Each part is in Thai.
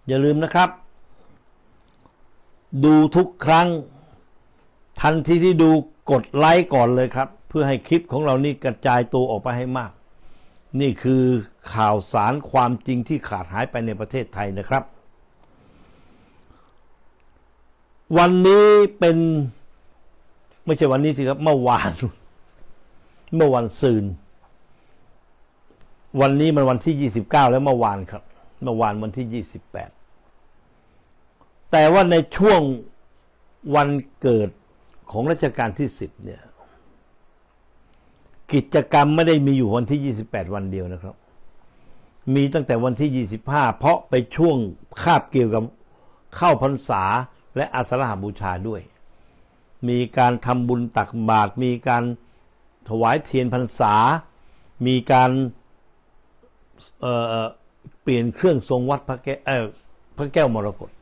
อย่าลืมนะครับดูทุกครั้งทันทีที่ดูกดไลค์ก่อนเลยครับเพื่อให้คลิปของเรานี่กระจายตัวออกไปให้มากนี่คือข่าวสารความจริงที่ขาดหายไปในประเทศไทยนะครับวันนี้เป็นไม่ใช่วันนี้สิครับเมื่อวานซืนวันนี้มันวันที่29แล้วเมื่อวานครับเมื่อวานวันที่28แต่ว่าในช่วงวันเกิดของรัชกาลที่10เนี่ยกิจกรรมไม่ได้มีอยู่วันที่28วันเดียวนะครับมีตั้งแต่วันที่25เพราะไปช่วงคาบเกี่ยวกับเข้าพรรษาและอาสาฬหบูชาด้วยมีการทำบุญตักบาตรมีการถวายเทียนพรรษามีการเปลี่ยนเครื่องทรงวัดพระแก้วมรกต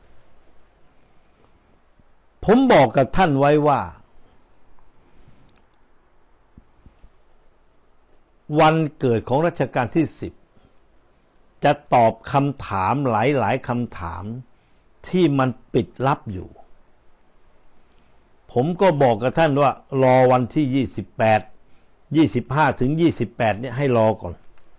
ผมบอกกับท่านไว้ว่าวันเกิดของรัชกาลที่10จะตอบคำถามหลายๆคำถามที่มันปิดลับอยู่ผมก็บอกกับท่านว่ารอวันที่25ถึง28เนี่ยให้รอก่อน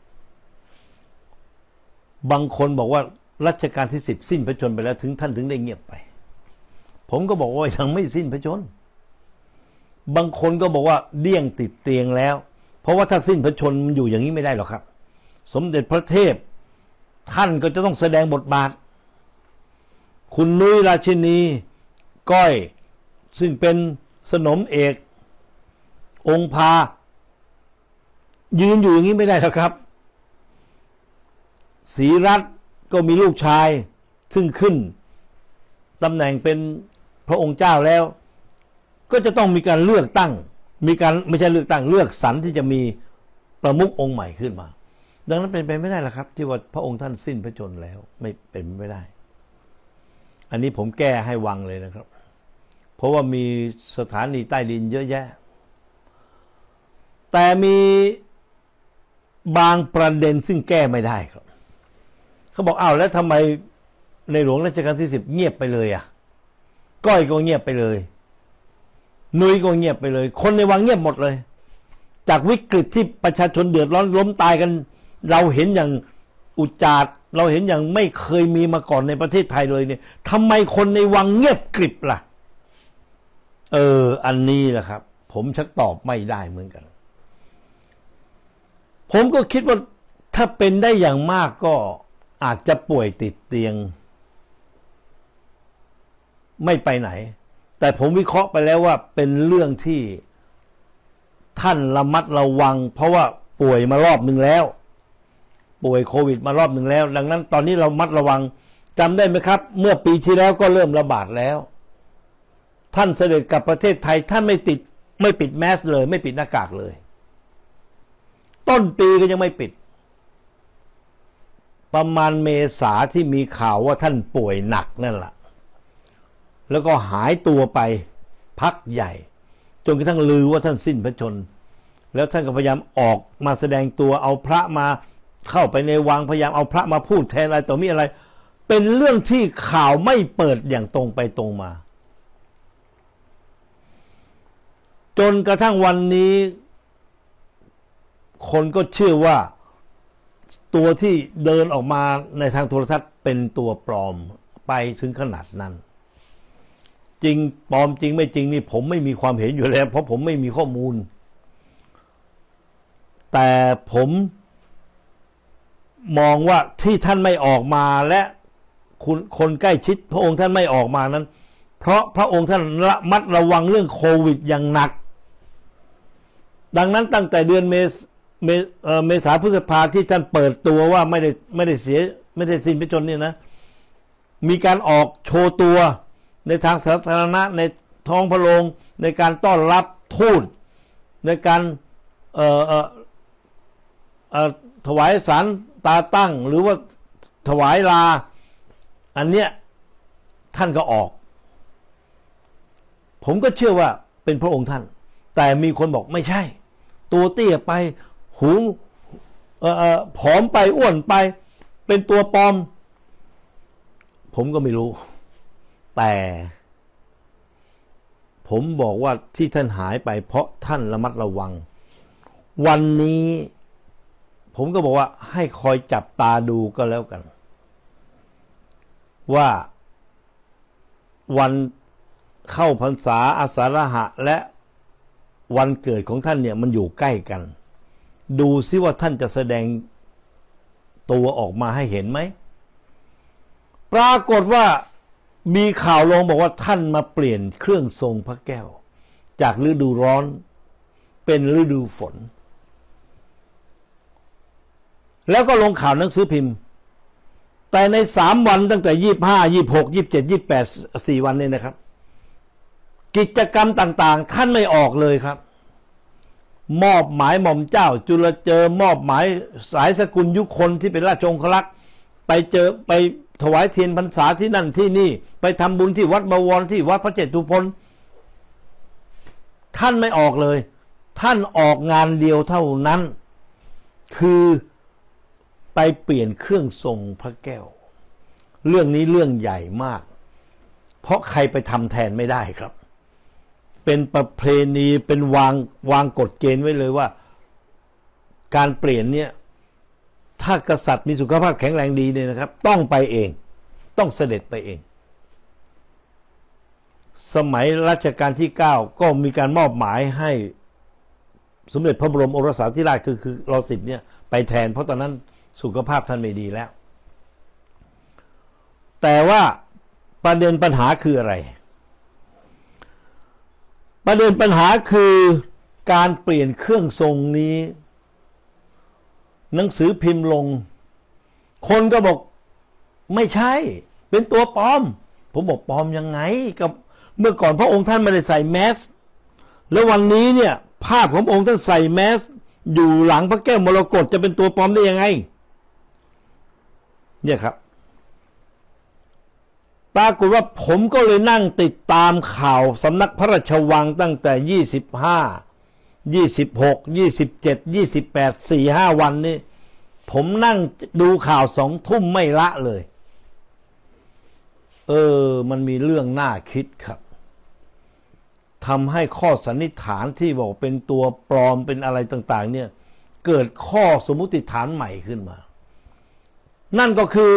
บางคนบอกว่ารัชกาลที่10สิ้นพระชนม์ไปแล้วท่านถึงได้เงียบไปผมก็บอกว่ายังไม่สิ้นพระชนม์บางคนก็บอกว่าเดี้ยงติดเตียงแล้วเพราะว่าถ้าสิ้นพระชนม์มันอยู่อย่างนี้ไม่ได้หรอกครับสมเด็จพระเทพท่านก็จะต้องแสดงบทบาทคุณนุ้ยราชินีก้อยซึ่งเป็นสนมเอกองค์พายืนอยู่อย่างนี้ไม่ได้หรอกครับศรีรัตน์ก็มีลูกชายซึ่งขึ้นตำแหน่งเป็นพระองค์เจ้าแล้วก็จะต้องมีการเลือกตั้งมีการไม่ใช่เลือกตั้งเลือกสรรที่จะมีประมุของค์ใหม่ขึ้นมาดังนั้นเป็นไปไม่ได้หรอกครับที่ว่าพระองค์ท่านสิ้นพระชนม์แล้วไม่เป็นไม่ได้อันนี้ผมแก้ให้วังเลยนะครับเพราะว่ามีสถานีใต้ดินเยอะแยะแต่มีบางประเด็นซึ่งแก้ไม่ได้ครับเขาบอกอ้าวแล้วทำไมในหลวงรัชกาลที่10เงียบไปเลยอ่ะก้อยก็เงียบไปเลยนุ้ยก็เงียบไปเลยคนในวังเงียบหมดเลยจากวิกฤตที่ประชาชนเดือดร้อนล้มตายกันเราเห็นอย่างอุจจาระเราเห็นอย่างไม่เคยมีมาก่อนในประเทศไทยเลยเนี่ยทำไมคนในวังเงียบกริบล่ะอันนี้แหละครับผมชักตอบไม่ได้เหมือนกันผมก็คิดว่าถ้าเป็นได้อย่างมากก็อาจจะป่วยติดเตียงไม่ไปไหนแต่ผมวิเคราะห์ไปแล้วว่าเป็นเรื่องที่ท่านระมัดระวังเพราะว่าป่วยมารอบหนึ่งแล้วป่วยโควิดมารอบหนึ่งแล้วดังนั้นตอนนี้เรามัดระวังจำได้ไหมครับเมื่อปีที่แล้วก็เริ่มระบาดแล้วท่านเสด็จกลับประเทศไทยท่านไม่ปิดแมสเลยไม่ปิดหน้ากากเลยต้นปีก็ยังไม่ปิดประมาณเมษาที่มีข่าวว่าท่านป่วยหนักนั่นแหละแล้วก็หายตัวไปพักใหญ่จนกระทั่งลือว่าท่านสิ้นพระชนม์แล้วท่านก็พยายามออกมาแสดงตัวเอาพระมาเข้าไปในวังพยายามเอาพระมาพูดแทนอะไรต่อมีอะไรเป็นเรื่องที่ข่าวไม่เปิดอย่างตรงไปตรงมาจนกระทั่งวันนี้คนก็เชื่อว่าตัวที่เดินออกมาในทางโทรทัศน์เป็นตัวปลอมไปถึงขนาดนั้นจริงปลอมจริงไม่จริงนี่ผมไม่มีความเห็นอยู่แล้วเพราะผมไม่มีข้อมูลแต่ผมมองว่าที่ท่านไม่ออกมาและคนใกล้ชิดพระองค์ท่านไม่ออกมานั้นเพราะพระองค์ท่านระมัดระวังเรื่องโควิดอย่างหนักดังนั้นตั้งแต่เดือนเมษาพฤษภาที่ท่านเปิดตัวว่าไม่ได้สิ้นพระชนม์เนี่ยนะมีการออกโชว์ตัวในทางสาธารณะในท้องพระโรงในการต้อนรับทูตในการถวายสารตาตั้งหรือว่าถวายลาอันเนี้ยท่านก็ออกผมก็เชื่อว่าเป็นพระองค์ท่านแต่มีคนบอกไม่ใช่ตัวเตี้ยไปหูผอมไปอ้วนไปเป็นตัวปลอมผมก็ไม่รู้แต่ผมบอกว่าที่ท่านหายไปเพราะท่านระมัดระวังวันนี้ผมก็บอกว่าให้คอยจับตาดูก็แล้วกันว่าวันเข้าพรรษาอาสาฬหะและวันเกิดของท่านเนี่ยมันอยู่ใกล้กันดูซิว่าท่านจะแสดงตัวออกมาให้เห็นไหมปรากฏว่ามีข่าวลงบอกว่าท่านมาเปลี่ยนเครื่องทรงพระแก้วจากฤดูร้อนเป็นฤดูฝนแล้วก็ลงข่าวหนังสือพิมพ์แต่ใน3 วันตั้งแต่25 26 27 28 4 วันนี้นะครับกิจกรรมต่างๆท่านไม่ออกเลยครับมอบหมายหม่อมเจ้าจุลเจอมอบหมายสายสกุลยุคนที่เป็นราชองครักษ์ไปถวายเทียนพรรษาที่นั่นที่นี่ไปทำบุญที่วัดบวรที่วัดพระเจตุพนท่านไม่ออกเลยท่านออกงานเดียวเท่านั้นคือไปเปลี่ยนเครื่องทรงพระแก้วเรื่องนี้เรื่องใหญ่มากเพราะใครไปทำแทนไม่ได้ครับเป็นประเพณีเป็นวางกฎเกณฑ์ไว้เลยว่าการเปลี่ยนเนี่ยถ้ากษัตริย์มีสุขภาพแข็งแรงดีเนี่ยนะครับต้องไปเองต้องเสด็จไปเองสมัยรัชกาลที่9ก็มีการมอบหมายให้สมเด็จพระบรมโอรสาธิราชคือร.10เนี่ยไปแทนเพราะตอนนั้นสุขภาพท่านไม่ดีแล้วแต่ว่าประเด็นปัญหาคืออะไรประเด็นปัญหาคือการเปลี่ยนเครื่องทรงนี้หนังสือพิมพ์ลงคนก็บอกไม่ใช่เป็นตัวปลอมผมบอกปลอมยังไงกับเมื่อก่อนพระองค์ท่านไม่ได้ใส่แมสแล้ววันนี้เนี่ยภาพขององค์ท่านใส่แมสอยู่หลังพระแก้วมรกตจะเป็นตัวปลอมได้ยังไงเนี่ยครับปรากฏว่าผมก็เลยนั่งติดตามข่าวสำนักพระราชวังตั้งแต่25 26 27 28 4-5 วันนี้ผมนั่งดูข่าว2 ทุ่มไม่ละเลยมันมีเรื่องน่าคิดครับทำให้ข้อสันนิษฐานที่บอกเป็นตัวปลอมเป็นอะไรต่างๆเนี่ยเกิดข้อสมมุติฐานใหม่ขึ้นมานั่นก็คือ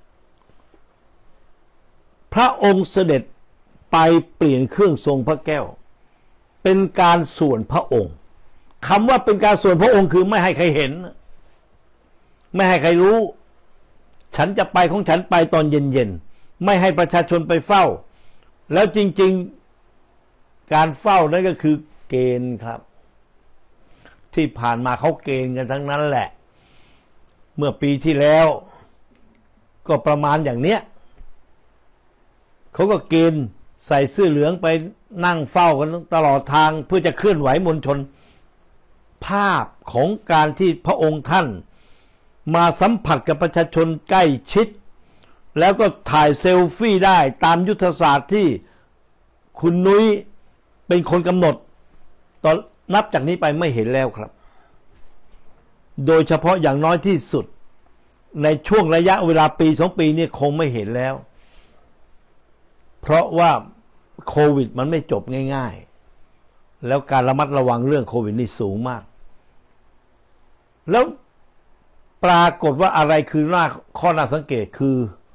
พระองค์เสด็จไปเปลี่ยนเครื่องทรงพระแก้วเป็นการส่วนพระองค์คำว่าเป็นการส่วนพระองค์คือไม่ให้ใครเห็นไม่ให้ใครรู้ฉันจะไปของฉันไปตอนเย็นๆไม่ให้ประชาชนไปเฝ้าแล้วจริงๆการเฝ้านั่นก็คือเกณฑ์ครับที่ผ่านมาเขาเกณฑ์กันทั้งนั้นแหละเมื่อปีที่แล้วก็ประมาณอย่างเนี้ยเขาก็เกณฑ์ใส่เสื้อเหลืองไปนั่งเฝ้ากันตลอดทางเพื่อจะเคลื่อนไหวมวลชนภาพของการที่พระองค์ท่านมาสัมผัสกับประชาชนใกล้ชิดแล้วก็ถ่ายเซลฟี่ได้ตามยุทธศาสตร์ที่คุณนุ้ยเป็นคนกำหนดตอนนับจากนี้ไปไม่เห็นแล้วครับโดยเฉพาะอย่างน้อยที่สุดในช่วงระยะเวลาปี2 ปีนี้คงไม่เห็นแล้วเพราะว่าโควิดมันไม่จบง่ายๆแล้วการระมัดระวังเรื่องโควิดนี่สูงมากแล้วปรากฏว่าอะไรคือข้อน่าสังเกตคือ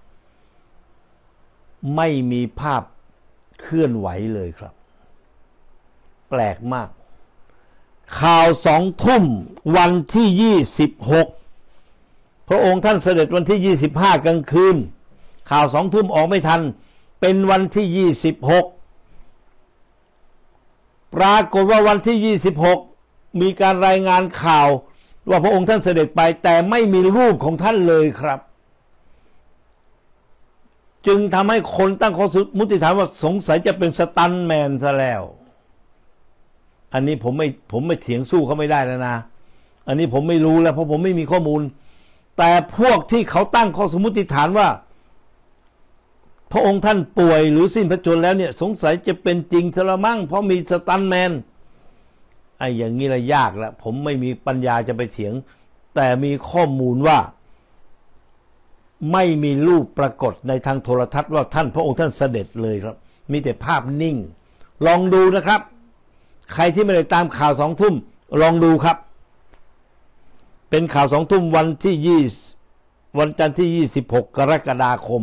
ไม่มีภาพเคลื่อนไหวเลยครับแปลกมากข่าว2 ทุ่มวันที่26พระองค์ท่านเสด็จวันที่25กลางคืนข่าว2 ทุ่มออกไม่ทันเป็นวันที่26ปรากฏว่าวันที่26มีการรายงานข่าวว่าพระองค์ท่านเสด็จไปแต่ไม่มีรูปของท่านเลยครับจึงทำให้คนตั้งข้อสมมุติฐานว่าสงสัยจะเป็นสตันแมนซะแล้วอันนี้ผมไม่เถียงสู้เขาไม่ได้แล้วนะอันนี้ผมไม่รู้แล้วเพราะผมไม่มีข้อมูลแต่พวกที่เขาตั้งข้อสมมุติฐานว่าพระองค์ท่านป่วยหรือสิ้นพระชนม์แล้วเนี่ยสงสัยจะเป็นจริงซะละมั้งเพราะมีสตันแมนไอ้อย่างนี้ละยากแล้วผมไม่มีปัญญาจะไปเถียงแต่มีข้อมูลว่าไม่มีรูปปรากฏในทางโทรทัศน์ว่าท่านพระองค์ท่านเสด็จเลยครับมีแต่ภาพนิ่งลองดูนะครับใครที่ไม่ได้ตามข่าว2 ทุ่มลองดูครับเป็นข่าว2 ทุ่มวันจันทร์ที่26 กรกฎาคม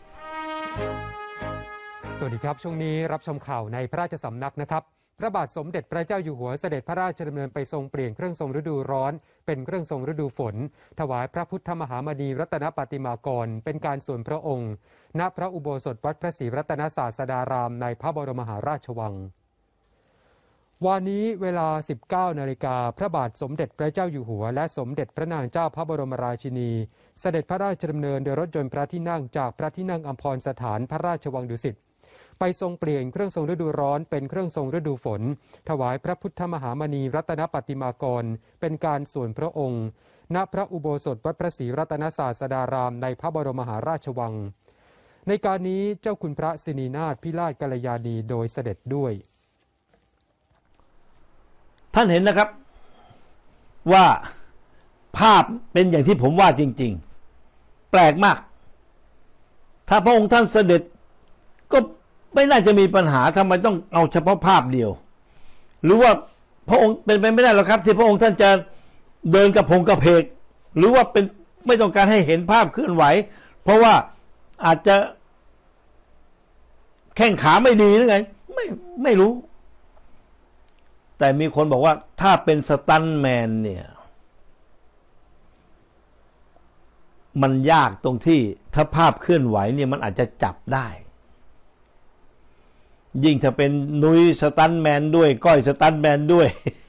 สวัสดีครับช่วงนี้รับชมข่าวในพระราชสำนักนะครับพระบาทสมเด็จพระเจ้าอยู่หัวเสด็จพระราชดำเนินไปทรงเปลี่ยนเครื่องทรงฤดูร้อนเป็นเครื่องทรงฤดูฝนถวายพระพุทธมหามณีรัตนปฏิมากรเป็นการส่วนพระองค์ณพระอุโบสถวัดพระศรีรัตนศาสดารามในพระบรมมหาราชวังวันนี้เวลา 19 นาฬิกาพระบาทสมเด็จพระเจ้าอยู่หัวและสมเด็จพระนางเจ้าพระบรมราชินีเสด็จพระราชดำเนินโดยรถยนต์พระที่นั่งจากพระที่นั่งอัมพรสถานพระราชวังดุสิตไปทรงเปลี่ยนเครื่องทรงฤดูร้อนเป็นเครื่องทรงฤดูฝนถวายพระพุทธมหามณีรัตนปฏิมากรเป็นการส่วนพระองค์ณพระอุโบสถวัดพระศรีรัตนศาสดารามในพระบรมมหาราชวังในการนี้เจ้าคุณพระสินีนาถพิราชกัลยาณีโดยเสด็จด้วยท่านเห็นนะครับว่าภาพเป็นอย่างที่ผมว่าจริงๆแปลกมากถ้าพระองค์ท่านเสด็จก็ไม่น่าจะมีปัญหาทำไมต้องเอาเฉพาะภาพเดียวหรือว่าพระองค์เป็นไปไม่ได้หรอกครับที่พระองค์ท่านจะเดินกับพงกระเพกหรือว่าเป็นไม่ต้องการให้เห็นภาพเคลื่อนไหวเพราะว่าอาจจะแข้งขาไม่ดีหรือไงไม่รู้แต่มีคนบอกว่าถ้าเป็นสตันท์แมนเนี่ยมันยากตรงที่ถ้าภาพเคลื่อนไหวเนี่ยมันอาจจะจับได้ยิ่งถ้าเป็นนุ้ยสตันท์แมนด้วยก้อยสตันท์แมนด้วย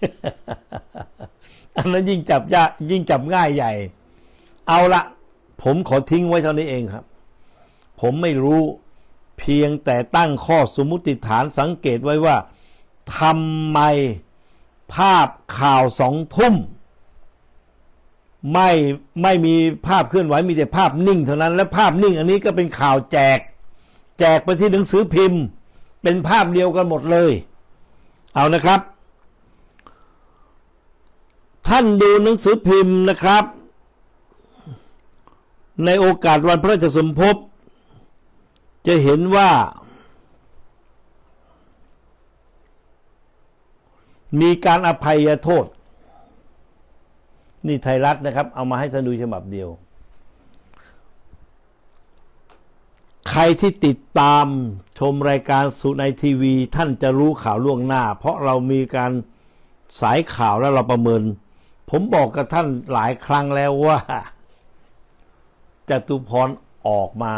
อันนั้นยิ่งจับยากยิ่งจับง่ายใหญ่เอาละผมขอทิ้งไว้เท่านี้เองครับผมไม่รู้เพียงแต่ตั้งข้อสมมุติฐานสังเกตไว้ว่าทำไมภาพข่าว2 ทุ่มไม่มีภาพเคลื่อนไหวมีแต่ภาพนิ่งเท่านั้นและภาพนิ่งอันนี้ก็เป็นข่าวแจกไปที่หนังสือพิมพ์เป็นภาพเดียวกันหมดเลยเอานะครับท่านดูหนังสือพิมพ์นะครับในโอกาสวันพระราชสมภพจะเห็นว่ามีการอภัยโทษนี่ไทยรัฐนะครับเอามาให้ท่านดูฉบับเดียวใครที่ติดตามชมรายการสุในทีวีท่านจะรู้ข่าวล่วงหน้าเพราะเรามีการสายข่าวแล้วเราประเมินผมบอกกับท่านหลายครั้งแล้วว่าจตุพรออกมา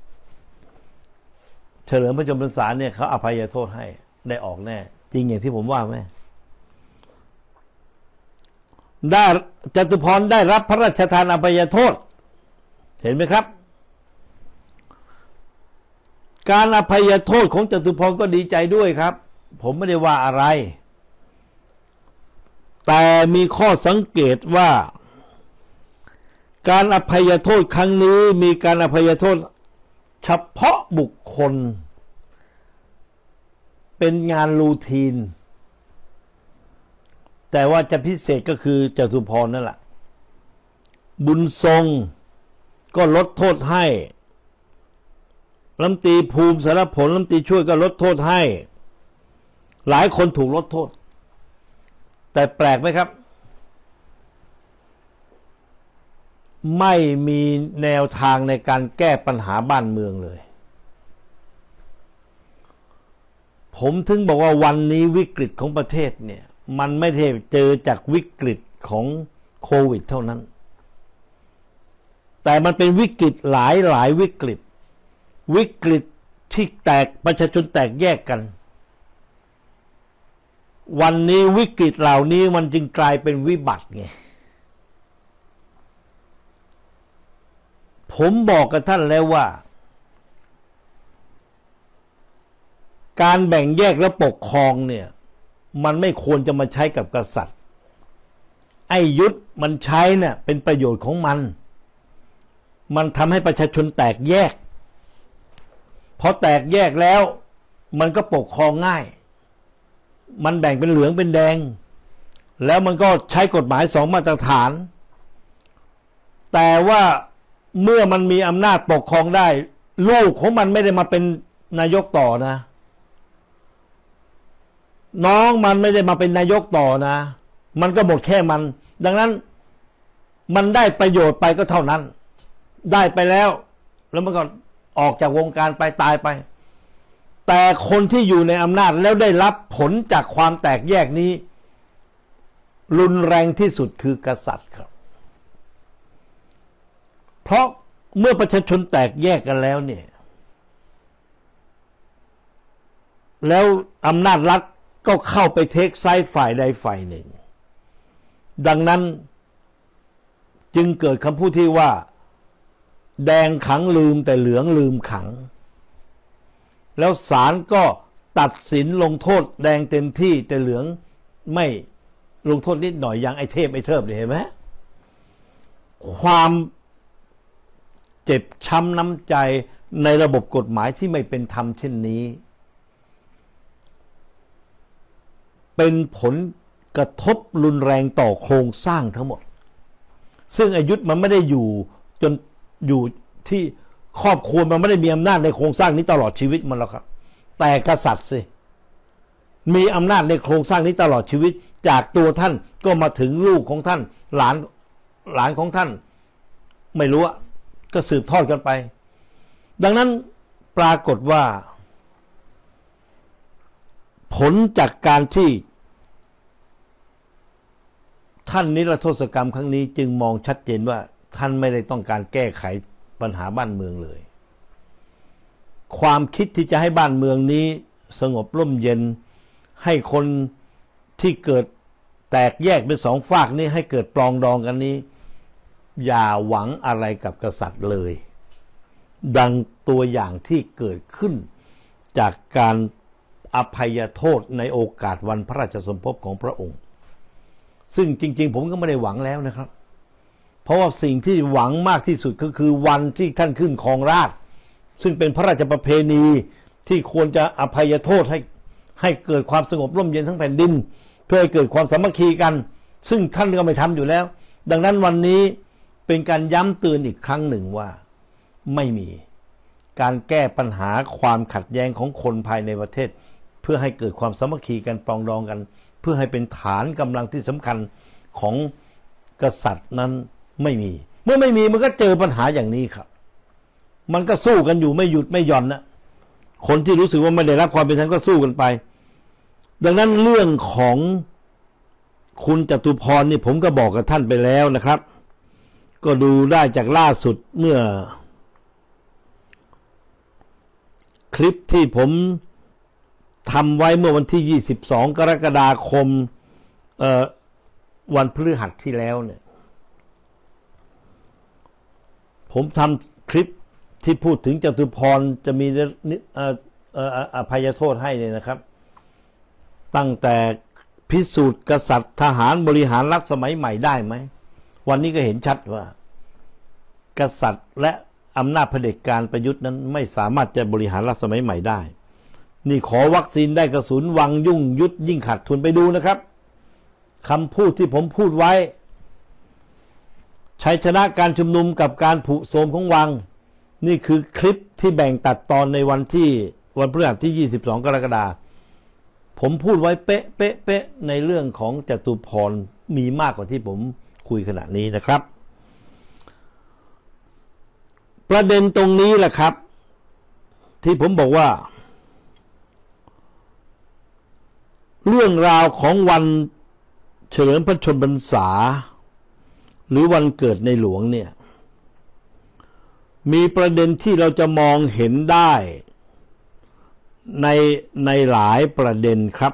เฉลิมพระชนมพรรษาเนี่ยเขาอภัยโทษให้ได้ออกแน่จริงอย่างที่ผมว่าไหมได้จตุพรได้รับพระราชทานอภัยโทษเห็นไหมครับการอภัยโทษของจตุพรก็ดีใจด้วยครับผมไม่ได้ว่าอะไรแต่มีข้อสังเกตว่าการอภัยโทษครั้งนี้มีการอภัยโทษเฉพาะบุคคลเป็นงานรูทีนแต่ว่าจะพิเศษก็คือจตุพรนั่นแหละบุญทรงก็ลดโทษให้รัฐมนตรีภูมิสารผลรัฐมนตรีช่วยก็ลดโทษให้หลายคนถูกลดโทษแต่แปลกไหมครับไม่มีแนวทางในการแก้ปัญหาบ้านเมืองเลยผมถึงบอกว่าวันนี้วิกฤตของประเทศเนี่ยมันไม่ได้เจอจากวิกฤตของโควิดเท่านั้นแต่มันเป็นวิกฤตหลายวิกฤตที่ประชาชนแตกแยกกันวันนี้วิกฤตเหล่านี้มันจึงกลายเป็นวิบัติไงผมบอกกับท่านแล้วว่าการแบ่งแยกและปกครองเนี่ยมันไม่ควรจะมาใช้กับกษัตริย์ไอ้ยุทธมันใช้เนี่ยเป็นประโยชน์ของมันทำให้ประชาชนแตกแยกพอแตกแยกแล้วมันก็ปกครองง่ายมันแบ่งเป็นเหลืองเป็นแดงแล้วมันก็ใช้กฎหมาย2 มาตรฐานแต่ว่าเมื่อมันมีอำนาจปกครองได้ลูกของมันไม่ได้มาเป็นนายกต่อนะน้องมันไม่ได้มาเป็นนายกต่อนะมันก็หมดแค่มันดังนั้นมันได้ประโยชน์ไปก็เท่านั้นได้ไปแล้วมันก็ออกจากวงการไปตายไปแต่คนที่อยู่ในอำนาจแล้วได้รับผลจากความแตกแยกนี้รุนแรงที่สุดคือกษัตริย์ครับเพราะเมื่อประชาชนแตกแยกกันแล้วเนี่ยแล้วอำนาจรัฐก็เข้าไปเทคไซด์ฝ่ายใดฝ่ายหนึ่งดังนั้นจึงเกิดคำพูดที่ว่าแดงขังลืมแต่เหลืองลืมขังแล้วศาลก็ตัดสินลงโทษแดงเต็มที่แต่เหลืองไม่ลงโทษนิดหน่อยอย่างไอ้เทพไอ้เทิบเห็นไหมความเจ็บช้ำน้ำใจในระบบกฎหมายที่ไม่เป็นธรรมเช่นนี้เป็นผลกระทบรุนแรงต่อโครงสร้างทั้งหมดซึ่งอายุธมันไม่ได้อยู่จนอยู่ที่ครอบครัวมันไม่ได้มีอำนาจในโครงสร้างนี้ตลอดชีวิตมันหรอกครับแต่กษัตริย์สิมีอำนาจในโครงสร้างนี้ตลอดชีวิตจากตัวท่านก็มาถึงลูกของท่านหลานของท่านไม่รู้อะก็สืบทอดกันไปดังนั้นปรากฏว่าผลจากการที่ท่านนิรโทษกรรมครั้งนี้จึงมองชัดเจนว่าท่านไม่ได้ต้องการแก้ไขปัญหาบ้านเมืองเลยความคิดที่จะให้บ้านเมืองนี้สงบร่มเย็นให้คนที่เกิดแตกแยกเป็นสองฝากนี้ให้เกิดปลองดองกันนี้อย่าหวังอะไรกับกษัตริย์เลยดังตัวอย่างที่เกิดขึ้นจากการอภัยโทษในโอกาสวันพระราชสมภพของพระองค์ซึ่งจริงๆผมก็ไม่ได้หวังแล้วนะครับเพราะว่าสิ่งที่หวังมากที่สุดก็คือวันที่ท่านขึ้นครองราชย์ซึ่งเป็นพระราชประเพณีที่ควรจะอภัยโทษให้เกิดความสงบร่มเย็นทั้งแผ่นดินเพื่อให้เกิดความสามัคคีกันซึ่งท่านก็ไม่ทำอยู่แล้วดังนั้นวันนี้เป็นการย้ำเตือนอีกครั้งหนึ่งว่าไม่มีการแก้ปัญหาความขัดแย้งของคนภายในประเทศเพื่อให้เกิดความสามัคคีกันปรองดองกันเพื่อให้เป็นฐานกำลังที่สำคัญของกษัตริย์นั้นไม่มีเมื่อไม่มีมันก็เจอปัญหาอย่างนี้ครับมันก็สู้กันอยู่ไม่หยุดไม่หย่อนนะคนที่รู้สึกว่าไม่ได้รับความเป็นธรรมก็สู้กันไปดังนั้นเรื่องของคุณจตุพรนี่ผมก็บอกกับท่านไปแล้วนะครับก็ดูได้จากล่าสุดเมื่อคลิปที่ผมทำไว้เมื่อวันที่22กรกฎาคมวันพฤหัสที่แล้วเนี่ยผมทำคลิปที่พูดถึงจตุพรจะมีอภัยโทษให้เนี่ยนะครับตั้งแต่พิสูจน์กษัตริย์ทหารบริหารรัฐสมัยใหม่ได้ไหมวันนี้ก็เห็นชัดว่ากษัตริย์และอำนาจเผด็จการประยุทธ์นั้นไม่สามารถจะบริหารรัฐสมัยใหม่ได้นี่ขอวัคซีนได้กระสุนวังยุ่งยุดยิ่งขาดทุนไปดูนะครับคำพูดที่ผมพูดไว้ชัยชนะการชุมนุมกับการผุโทรมของวังนี่คือคลิปที่แบ่งตัดตอนในวันพฤหัสที่22กรกฎาคมผมพูดไว้เป๊ะในเรื่องของจตุพรมีมากกว่าที่ผมคุยขณะนี้นะครับประเด็นตรงนี้แหละครับที่ผมบอกว่าเรื่องราวของวันเฉลิมพระชนมพรรษาหรือวันเกิดในหลวงเนี่ยมีประเด็นที่เราจะมองเห็นได้ในหลายประเด็นครับ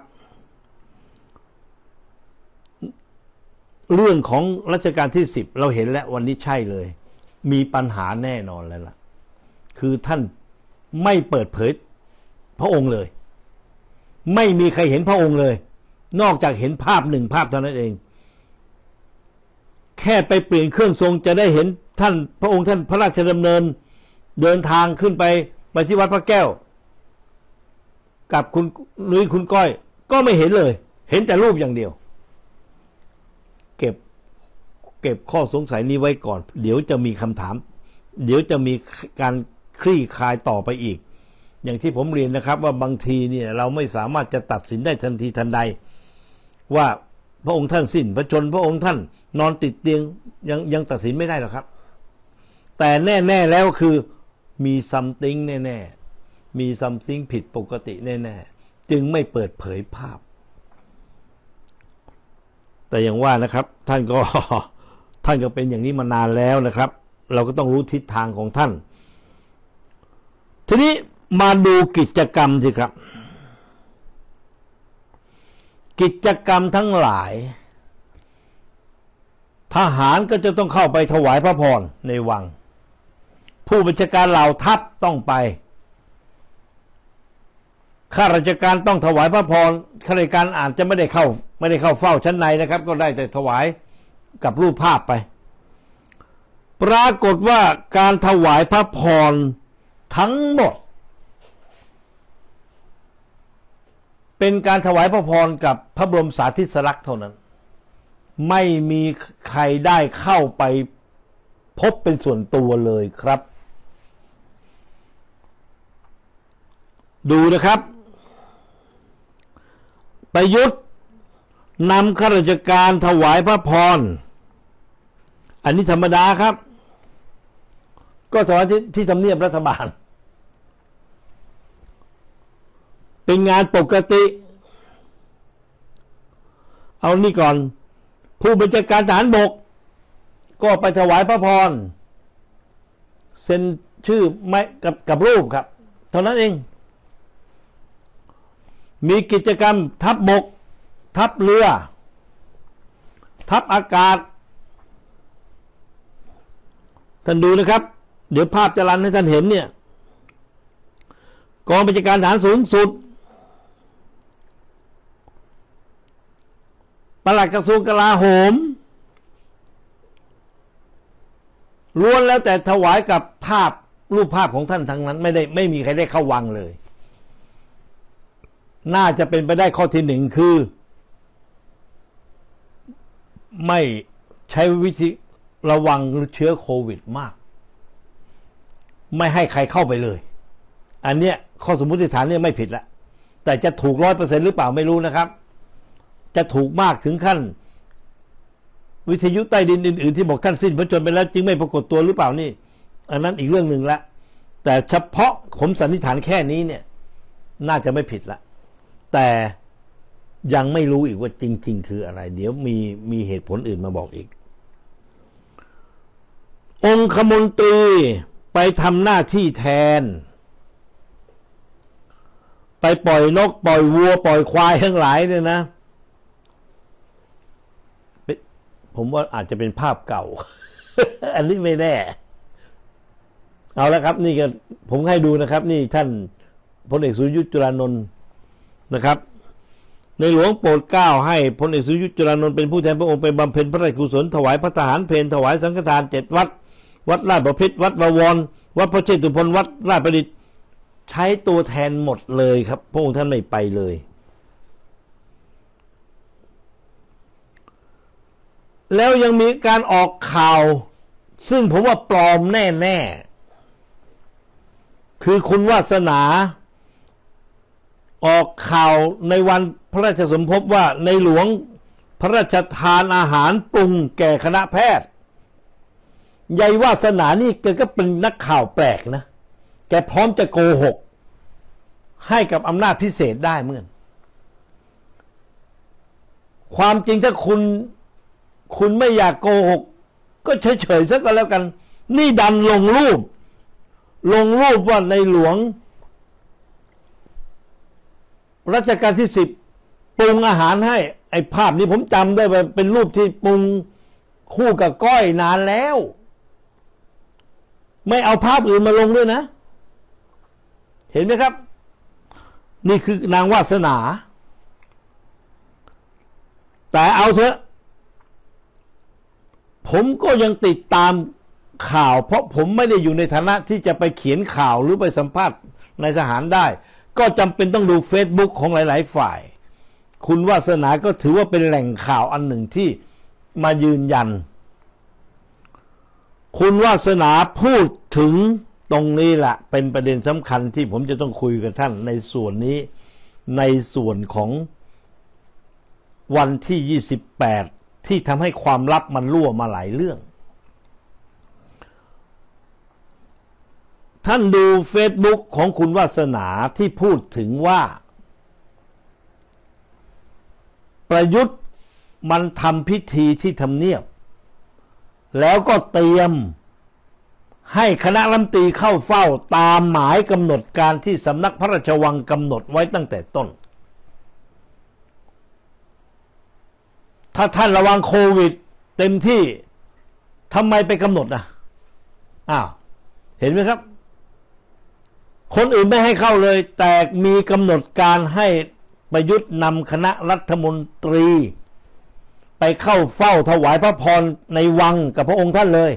เรื่องของรัชกาลที่10เราเห็นแล้ววันนี้ใช่เลยมีปัญหาแน่นอนแล้วล่ะคือท่านไม่เปิดเผยพระองค์เลยไม่มีใครเห็นพระองค์เลยนอกจากเห็นภาพหนึ่งภาพเท่านั้นเองแค่ไปเปลี่ยนเครื่องทรงจะได้เห็นท่านพระองค์ท่านพระราชดำเนินเดินทางขึ้นไปที่วัดพระแก้วกับคุณนุ้ยคุณก้อยก็ไม่เห็นเลยเห็นแต่รูปอย่างเดียวเก็บข้อสงสัยนี้ไว้ก่อนเดี๋ยวจะมีคำถามเดี๋ยวจะมีการคลี่คลายต่อไปอีกอย่างที่ผมเรียนนะครับว่าบางทีเนี่ยเราไม่สามารถจะตัดสินได้ทันทีทันใดว่าพระองค์ท่านสิ้นพระชนม์พระองค์ท่านนอนติดเตียงยังตัดสินไม่ได้หรอกครับแต่แน่ๆแล้วคือมีซัมติงแน่ๆมีซัมติงผิดปกติแน่ๆจึงไม่เปิดเผยภาพแต่อย่างว่านะครับท่านก็เป็นอย่างนี้มานานแล้วนะครับเราก็ต้องรู้ทิศทางของท่านทีนี้มาดูกิจกรรมสิครับกิจกรรมทั้งหลายทหารก็จะต้องเข้าไปถวายพระพรในวังผู้บัญชาการเหล่าทัพต้องไปข้าราชการต้องถวายพระพรข้าราชการอาจจะไม่ได้เข้าเฝ้าชั้นในนะครับก็ได้แต่ถวายกับรูปภาพไปปรากฏว่าการถวายพระพรทั้งหมดเป็นการถวายพระพรกับพระบรมสารีริกธาตุเท่านั้นไม่มีใครได้เข้าไปพบเป็นส่วนตัวเลยครับดูนะครับประยุทธ์นำข้าราชการถวายพระพรอันนี้ธรรมดาครับก็ถวายที่ทำเนียบรัฐบาลเป็นงานปกติเอานี่ก่อนผู้บัญชาการทหารบกก็ไปถวายพระพรเซ็นชื่อไม่กับรูปครับเท่านั้นเองมีกิจกรรมทัพบกทัพเรือทัพอากาศท่านดูนะครับเดี๋ยวภาพจะรันให้ท่านเห็นเนี่ยกองบัญชาการทหารสูงสุดปลัดกระทรวงกลาโหมล้วนแล้วแต่ถวายกับรูปภาพของท่านทั้งนั้นไม่มีใครได้เข้าวังเลยน่าจะเป็นไปได้ข้อที่หนึ่งคือไม่ใช้วิธีระวังเชื้อโควิดมากไม่ให้ใครเข้าไปเลยอันเนี้ยข้อสมมติฐานเนี่ยไม่ผิดละแต่จะถูก 100% หรือเปล่าไม่รู้นะครับจะถูกมากถึงขั้นวิทยุใต้ดินอื่นๆที่บอกท่านสิ้นพระชนม์ไปแล้วจึงไม่ปรากฏตัวหรือเปล่านี่อันนั้นอีกเรื่องหนึ่งละแต่เฉพาะผมสันนิษฐานแค่นี้เนี่ยน่าจะไม่ผิดละแต่ยังไม่รู้อีกว่าจริงๆคืออะไรเดี๋ยวมีเหตุผลอื่นมาบอกอีกองคมนตรีไปทำหน้าที่แทนไปปล่อยนกปล่อยวัวปล่อยควายทั้งหลายเนี่ยนะผมว่าอาจจะเป็นภาพเก่า อันนี้ไม่แน่เอาละครับนี่ก็ผมให้ดูนะครับนี่ท่านพลเอกสุรยุทธจุลานนท์นะครับในหลวงโปรดเกล้าให้พลเอกสุรยุทธจุลานนท์เป็นผู้แทนพระองค์ไปบำเพ็ญพระราชกุศลถวายพระทหารเพลถวายสังฆทาน7 วัดวัดราชบพิตรวัดบวรวัดพระเชตุพนวัดราชประดิษฐ์ใช้ตัวแทนหมดเลยครับพระองค์ท่านไม่ไปเลยแล้วยังมีการออกข่าวซึ่งผมว่าปลอมแน่ๆคือคุณวาสนาออกข่าวในวันพระราชสมภพว่าในหลวงพระราชทานอาหารปรุงแก่คณะแพทย์ยายวาสนานี่แกก็เป็นนักข่าวแปลกนะแกพร้อมจะโกหกให้กับอำนาจพิเศษได้เหมือนความจริงถ้าคุณไม่อยากโกหกก็เฉยๆซะก็แล้วกันนี่ดันลงรูปว่าในหลวงรัชกาลที่10ปรุงอาหารให้ไอ้ภาพนี้ผมจำได้ว่าเป็นรูปที่ปรุงคู่กับก้อยนานแล้วไม่เอาภาพอื่นมาลงด้วยนะเห็นไหมครับนี่คือนางวาสนาแต่เอาเถอะผมก็ยังติดตามข่าวเพราะผมไม่ได้อยู่ในฐานะที่จะไปเขียนข่าวหรือไปสัมภาษณ์ในทหารได้ก็จำเป็นต้องดู Facebook ของหลายๆฝ่ายคุณวาสนาก็ถือว่าเป็นแหล่งข่าวอันหนึ่งที่มายืนยันคุณวาสนาพูดถึงตรงนี้แหละเป็นประเด็นสำคัญที่ผมจะต้องคุยกับท่านในส่วนนี้ในส่วนของวันที่28ที่ทำให้ความลับมันรั่วมาหลายเรื่องท่านดู Facebook ของคุณวาสนาที่พูดถึงว่าประยุทธ์มันทำพิธีที่ทำเนียบแล้วก็เตรียมให้คณะรัฐมนตรีเข้าเฝ้าตามหมายกำหนดการที่สำนักพระราชวังกำหนดไว้ตั้งแต่ต้นถ้าท่านระวังโควิดเต็มที่ทำไมไปกำหนดเห็นไหมครับคนอื่นไม่ให้เข้าเลยแต่มีกำหนดการให้ประยุทธ์นำคณะรัฐมนตรีไปเข้าเฝ้าถวายพระพรในวังกับพระองค์ท่านเลย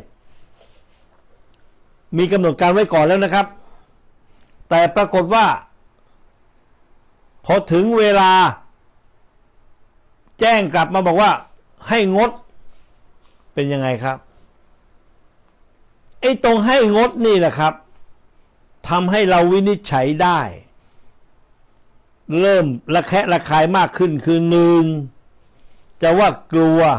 มีกำหนดการไว้ก่อนแล้วนะครับแต่ปรากฏว่าพอถึงเวลาแจ้งกลับมาบอกว่าให้งดเป็นยังไงครับไอ้ตรงให้งดนี่แหละครับทำให้เราวินิจฉัยได้เริ่มระแคะระคายมากขึ้นคือหนึ่งจะว่ากลัว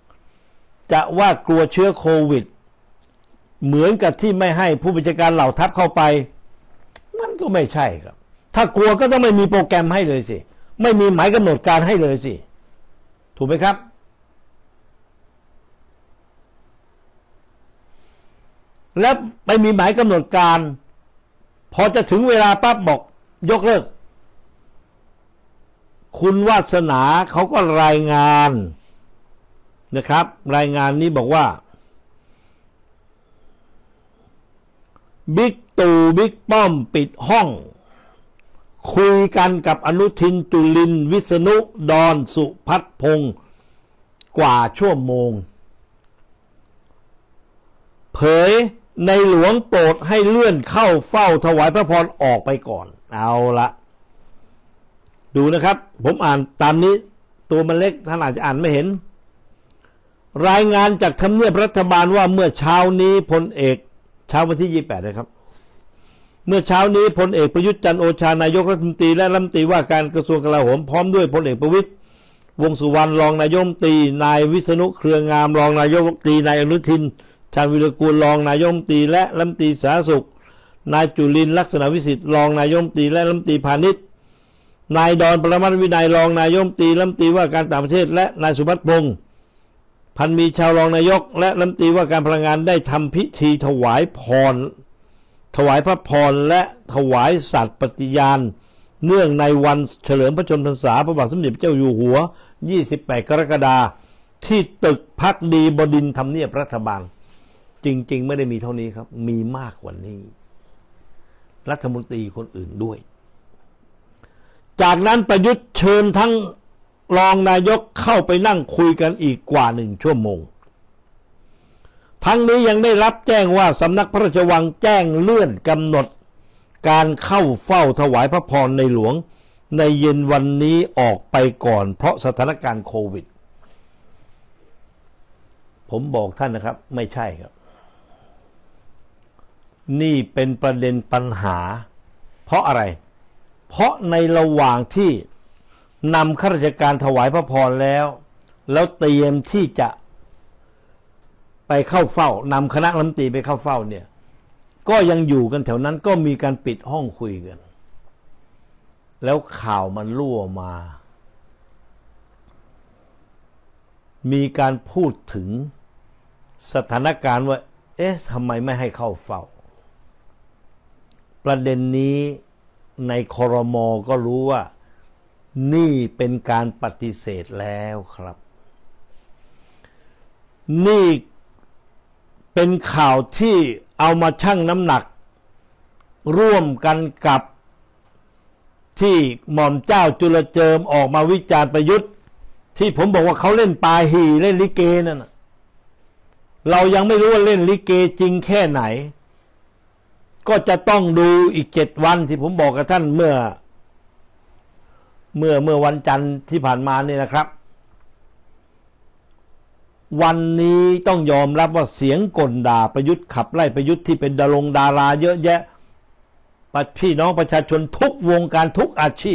เชื้อโควิดเหมือนกับที่ไม่ให้ผู้บัญชาการเหล่าทัพเข้าไปมันก็ไม่ใช่ครับถ้ากลัวก็ต้องไม่มีโปรแกรมให้เลยสิไม่มีหมายกำหนดการให้เลยสิถูกไหมครับและไม่มีหมายกำหนดการพอจะถึงเวลาปั๊บบอกยกเลิกคุณวาสนาเขาก็รายงานนะครับรายงานนี้บอกว่าบิ๊กตู่บิ๊กป้อมปิดห้องคุยกันกับอนุทินจุลินวิษณุดอนสุพัฒน์พงศ์กว่าชั่วโมงเผยในหลวงโปรดให้เลื่อนเข้าเฝ้าถวายพระพรออกไปก่อนเอาละดูนะครับผมอ่านตามนี้ตัวมันเล็กท่านอาจจะอ่านไม่เห็นรายงานจากทำเนียบรัฐบาลว่าเมื่อเช้านี้พลเอกเช้าวันที่28นะครับเมื่อเช้านี้พลเอกประยุทธ์จันทร์โอชานายกรัฐมนตรีและรัฐมนตรีว่าการกระทรวงกลาโหมพร้อมด้วยพลเอกประวิตรวงษ์สุวรรณรองนายกรัฐมนตรีนายวิษณุเครืองามรองนายกรัฐมนตรีนายอนุทินชาญวิรากูลรองนายกรัฐมนตรีและรัฐมนตรีสาธารณสุขนายจุลินลักษณะวิสิทธิ์รองนายกรัฐมนตรีและรัฐมนตรีพาณิชย์นายดอนปรมัตถ์วินัยรองนายกรัฐมนตรีรัฐมนตรีว่าการต่างประเทศและนายสุพัฒน์พงศ์พันมีชาวรองนายกและรัฐมนตรีว่าการพลังงานได้ทำพิธีถวายพระพรและถวายสัตย์ปฏิญาณเนื่องในวันเฉลิมพระชนมพรรษาพระบาทสมเด็จพระเจ้าอยู่หัว28กรกฎาคมที่ตึกภักดีบดินทร์ทำเนียบรัฐบาลจริงๆไม่ได้มีเท่านี้ครับมีมากกว่านี้รัฐมนตรีคนอื่นด้วยจากนั้นประยุทธ์เชิญทั้งรองนายกเข้าไปนั่งคุยกันอีกกว่า1 ชั่วโมงทั้งนี้ยังได้รับแจ้งว่าสำนักพระราชวังแจ้งเลื่อนกำหนดการเข้าเฝ้าถวายพระพรในหลวงในเย็นวันนี้ออกไปก่อนเพราะสถานการณ์โควิดผมบอกท่านนะครับไม่ใช่ครับนี่เป็นประเด็นปัญหาเพราะอะไรเพราะในระหว่างที่นำข้าราชการถวายพระพรแล้วเตรียมที่จะไปเข้าเฝ้านำคณะรัฐมนตรีไปเข้าเฝ้าเนี่ยก็ยังอยู่กันแถวนั้นก็มีการปิดห้องคุยกันแล้วข่าวมันรั่วมามีการพูดถึงสถานการณ์ว่าทำไมไม่ให้เข้าเฝ้าประเด็นนี้ในครม.ก็รู้ว่านี่เป็นการปฏิเสธแล้วครับนี่เป็นข่าวที่เอามาชั่งน้ำหนักร่วมกันกับที่หม่อมเจ้าจุลเจิมออกมาวิจารณ์ประยุทธ์ที่ผมบอกว่าเขาเล่นปาหี่เล่นลิเกนั่นเรายังไม่รู้ว่าเล่นลิเกจริงแค่ไหนก็จะต้องดูอีก7 วันที่ผมบอกกับท่านเมื่อวันจันทร์ที่ผ่านมานี่นะครับวันนี้ต้องยอมรับว่าเสียงก่นด่าประยุทธ์ขับไล่ประยุทธ์ที่เป็นดาราเยอะแยะพี่น้องประชาชนทุกวงการทุกอาชีพ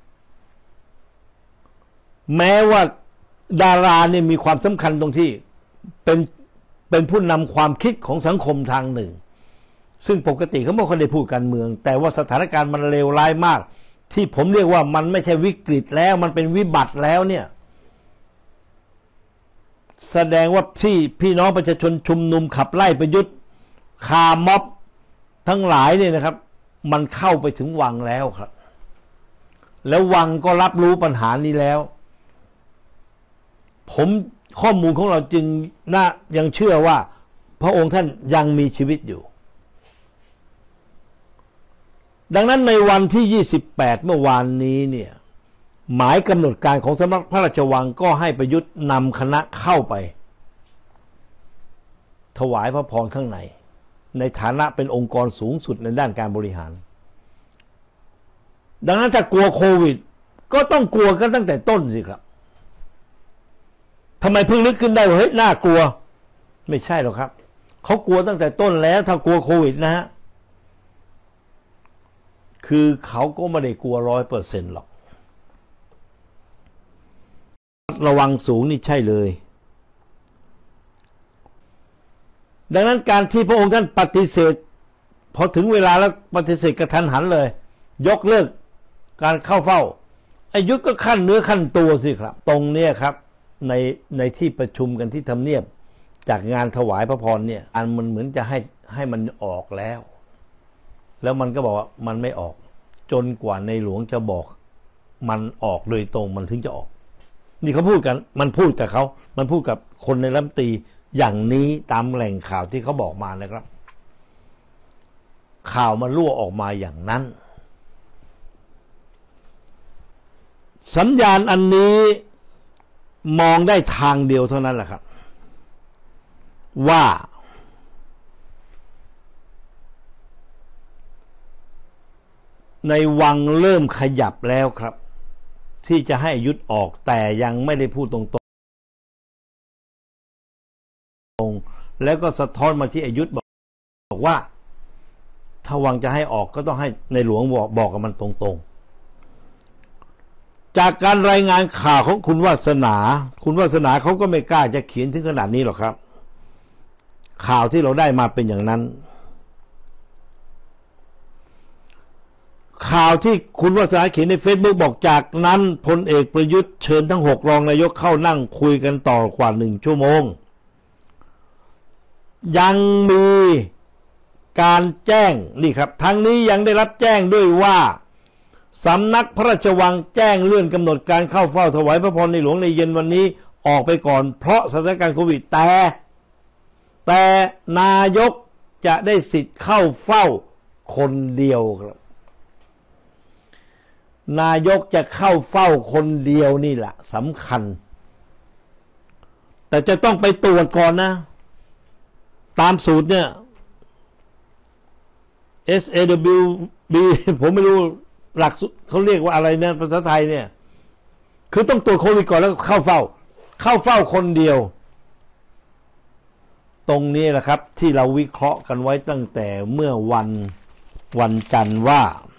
แม้ว่าดาราเนี่ยมีความสำคัญตรงที่เป็นผู้นำความคิดของสังคมทางหนึ่งซึ่งปกติเขาไม่ค่อยได้พูดการเมืองแต่ว่าสถานการณ์มันเลวร้ายมากที่ผมเรียกว่ามันไม่ใช่วิกฤตแล้วมันเป็นวิบัติแล้วเนี่ยแสดงว่าที่พี่น้องประชาชนชุมนุมขับไล่ประยุทธ์คาร์ม็อบทั้งหลายเนี่ยนะครับมันเข้าไปถึงวังแล้วครับแล้ววังก็รับรู้ปัญหานี้แล้วข้อมูลของเราจึงยังเชื่อว่าพระองค์ท่านยังมีชีวิตอยู่ดังนั้นในวันที่28เมื่อวานนี้เนี่ยหมายกำหนดการของสำนักพระราชวังก็ให้ประยุทธ์นำคณะเข้าไปถวายพระพรข้างในฐานะเป็นองค์กรสูงสุดในด้านการบริหารดังนั้นถ้ากลัวโควิดก็ต้องกลัวกันตั้งแต่ต้นสิครับทำไมเพิ่งนึกขึ้นได้ว่าเฮ้ยน่ากลัวไม่ใช่หรอกครับเขากลัวตั้งแต่ต้นแล้วถ้ากลัวโควิดนะฮะคือเขาก็ไม่ได้กลัว100%หรอกระวังสูงนี่ใช่เลยดังนั้นการที่พระองค์ท่านปฏิเสธพอถึงเวลาแล้วปฏิเสธกระทันหันเลยยกเลิกการเข้าเฝ้าอายุก็ขั้นเนื้อขั้นตัวสิครับตรงเนี้ยครับในที่ประชุมกันที่ทำเนียบจากงานถวายพระพรเนี่ยมันเหมือนจะให้มันออกแล้วมันก็บอกว่ามันไม่ออกจนกว่าในหลวงจะบอกมันออกโดยตรงมันถึงจะออกนี่เขาพูดกันมันพูดกับเขามันพูดกับคนในรัฐมนตรีอย่างนี้ตามแหล่งข่าวที่เขาบอกมานะครับข่าวมันรั่วออกมาอย่างนั้นสัญญาณอันนี้มองได้ทางเดียวเท่านั้นแหละครับว่าในวังเริ่มขยับแล้วครับที่จะให้ยุดออกแต่ยังไม่ได้พูดตรงๆแล้วก็สะท้อนมาที่ยุทธบอกว่าถ้าวังจะให้ออกก็ต้องให้ในหลวงบอกกับมันตรงๆจากการรายงานข่าวของคุณวาสนาเขาก็ไม่กล้าจะเขียนถึงขนาดนี้หรอกครับข่าวที่เราได้มาเป็นอย่างนั้นข่าวที่คุณวาสนาเขียนใน Facebook บอกจากนั้นพลเอกประยุทธ์เชิญทั้ง6รองนายกเข้านั่งคุยกันต่อกว่า1 ชั่วโมงยังมีการแจ้งนี่ครับทั้งนี้ยังได้รับแจ้งด้วยว่าสำนักพระราชวังแจ้งเลื่อนกำหนดการเข้าเฝ้าถวายพระพรในหลวงในเย็นวันนี้ออกไปก่อนเพราะสถานการณ์โควิดแต่นายกจะได้สิทธิ์เข้าเฝ้าคนเดียวครับนายกจะเข้าเฝ้าคนเดียวนี่แหละสำคัญแต่จะต้องไปตรวจก่อนนะตามสูตรเนี่ย SAWB ผมไม่รู้หลักเขาเรียกว่าอะไรนะภาษาไทยเนี่ยคือต้องตรวจโควิดก่อนแล้วเข้าเฝ้าคนเดียวตรงนี้แหละครับที่เราวิเคราะห์กันไว้ตั้งแต่เมื่อวันจันทร์ว่า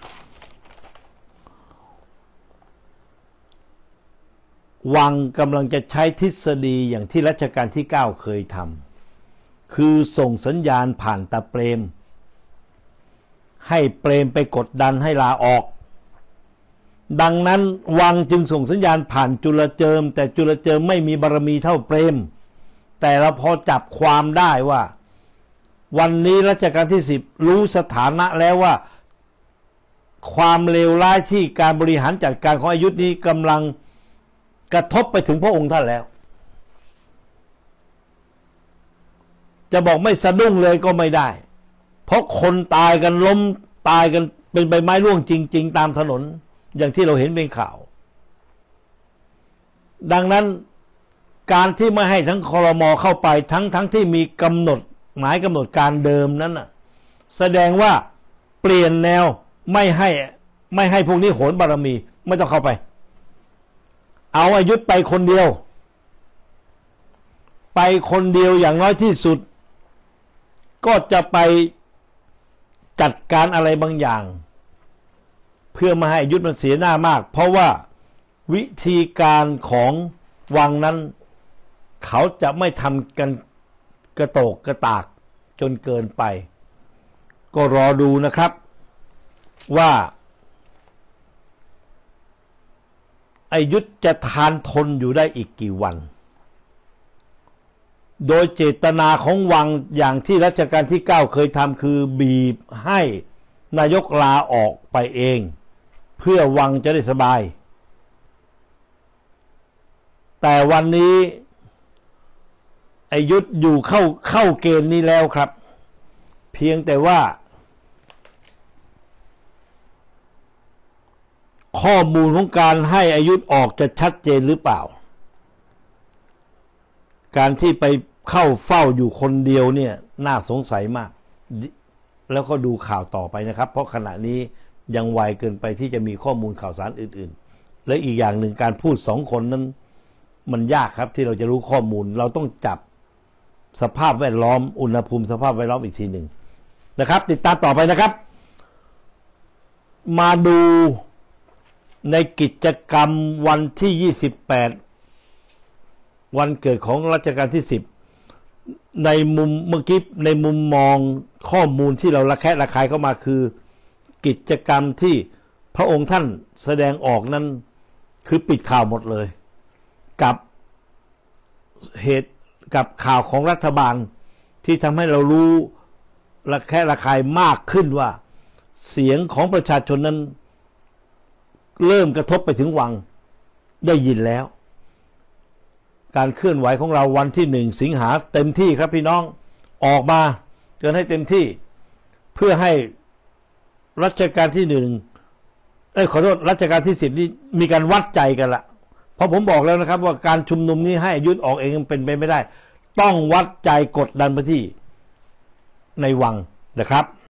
วังกำลังจะใช้ทฤษฎีอย่างที่รัชกาลที่9เคยทำคือส่งสัญญาณผ่านตาเปรมให้เปรมไปกดดันให้ลาออกดังนั้นวังจึงส่งสัญญาณผ่านจุลเจิมแต่จุลเจิมไม่มีบารมีเท่าเปรมแต่เราพอจับความได้ว่าวันนี้รัชกาลที่10รู้สถานะแล้วว่าความเลวร้ายที่การบริหารจัดการของอยุธนี้กำลังกระทบไปถึงพระองค์ท่านแล้วจะบอกไม่สะดุ้งเลยก็ไม่ได้เพราะคนตายกันล้มตายกันเป็นใบไม้ร่วงจริงๆตามถนนอย่างที่เราเห็นเป็นข่าวดังนั้นการที่ไม่ให้ทั้งครม.เข้าไปทั้งที่มีกำหนดหมายกำหนดการเดิมนั้นน่ะแสดงว่าเปลี่ยนแนวไม่ให้พวกนี้โหนบารมีไม่ต้องเข้าไป เอาอายุธไปคนเดียวไปคนเดียวอย่างน้อยที่สุดก็จะไปจัดการอะไรบางอย่างเพื่อไม่ให้ยุทธมันเสียหน้ามากเพราะว่าวิธีการของวังนั้นเขาจะไม่ทำกันกระโตกกระตากจนเกินไปก็รอดูนะครับว่าไอ้ยุทธจะทานทนอยู่ได้อีกกี่วันโดยเจตนาของวังอย่างที่รัชกาลที่9เคยทำคือบีบให้นายกลาออกไปเองเพื่อวังจะได้สบายแต่วันนี้ไอ้ยุทธอยู่เข้าเกณฑ์นี้แล้วครับเพียงแต่ว่าข้อมูลของการให้อายุธออกจะชัดเจนหรือเปล่าการที่ไปเข้าเฝ้าอยู่คนเดียวเนี่ยน่าสงสัยมากแล้วก็ดูข่าวต่อไปนะครับเพราะขณะนี้ยังไวเกินไปที่จะมีข้อมูลข่าวสารอื่นๆและอีกอย่างหนึ่งการพูด2 คนนั้นมันยากครับที่เราจะรู้ข้อมูลเราต้องจับสภาพแวดล้อมอุณหภูมิสภาพแวดล้อมอีกทีหนึ่งนะครับติดตามต่อไปนะครับมาดูในกิจกรรมวันที่28วันเกิดของรัชกาลที่10ในมุมเมื่อกี้ในมุมมองข้อมูลที่เราระแคะระคายเข้ามาคือกิจกรรมที่พระองค์ท่านแสดงออกนั้นคือปิดข่าวหมดเลยกับเหตุกับข่าวของรัฐบาลที่ทำให้เรารู้ระแคะระคายมากขึ้นว่าเสียงของประชาชนนั้นเริ่มกระทบไปถึงวังได้ยินแล้วการเคลื่อนไหวของเราวันที่1 สิงหาเต็มที่ครับพี่น้องออกมาเกินให้เต็มที่เพื่อให้รัชกาลที่ขอโทษรัชกาลที่10นี่มีการวัดใจกันละเพราะผมบอกแล้วนะครับว่าการชุมนุมนี้ให้ยุทธออกเองเป็นไปไม่ได้ต้องวัดใจกดดันไปที่ในวังนะครับ